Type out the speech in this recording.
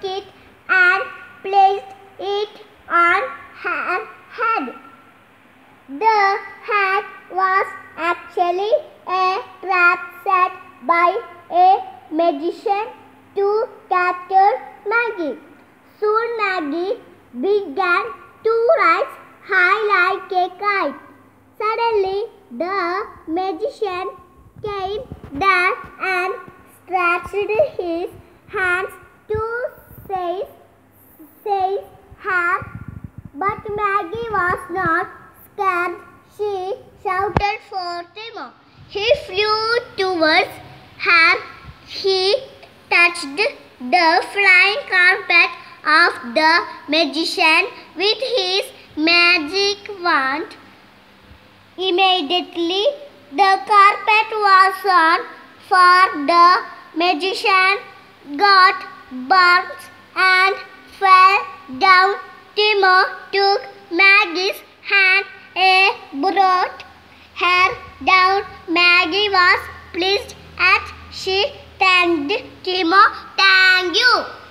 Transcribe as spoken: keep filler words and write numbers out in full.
it and placed it on her head. The hat was actually a trap set by a magician to capture Maggie. Soon Maggie began to rise high like a kite. Suddenly, the magician came there and stretched his hands to seize, seize her. But Maggie was not scared. She shouted for Timo. He flew towards her. He touched the flying carpet of the magician with his magic wand. Immediately, the carpet was on, for the magician got burnt and fell down. Timo took Maggie's hand and brought her down. Maggie was pleased as she thanked Timo. Thank you.